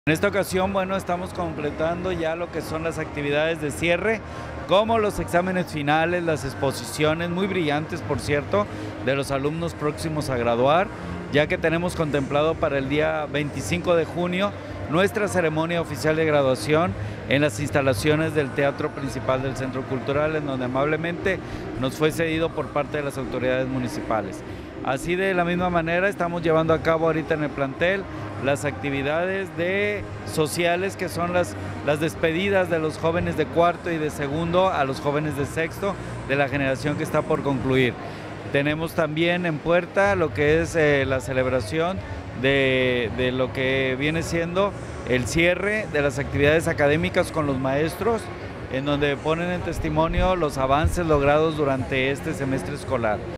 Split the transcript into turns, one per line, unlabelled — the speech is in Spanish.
En esta ocasión, bueno, estamos completando ya lo que son las actividades de cierre, como los exámenes finales, las exposiciones, muy brillantes, por cierto, de los alumnos próximos a graduar, ya que tenemos contemplado para el día 25 de junio nuestra ceremonia oficial de graduación en las instalaciones del Teatro Principal del Centro Cultural, en donde amablemente nos fue cedido por parte de las autoridades municipales. Así de la misma manera estamos llevando a cabo ahorita en el plantel las actividades sociales, que son las despedidas de los jóvenes de cuarto y de segundo a los jóvenes de sexto de la generación que está por concluir. Tenemos también en puerta lo que es la celebración de lo que viene siendo el cierre de las actividades académicas con los maestros, en donde ponen en testimonio los avances logrados durante este semestre escolar.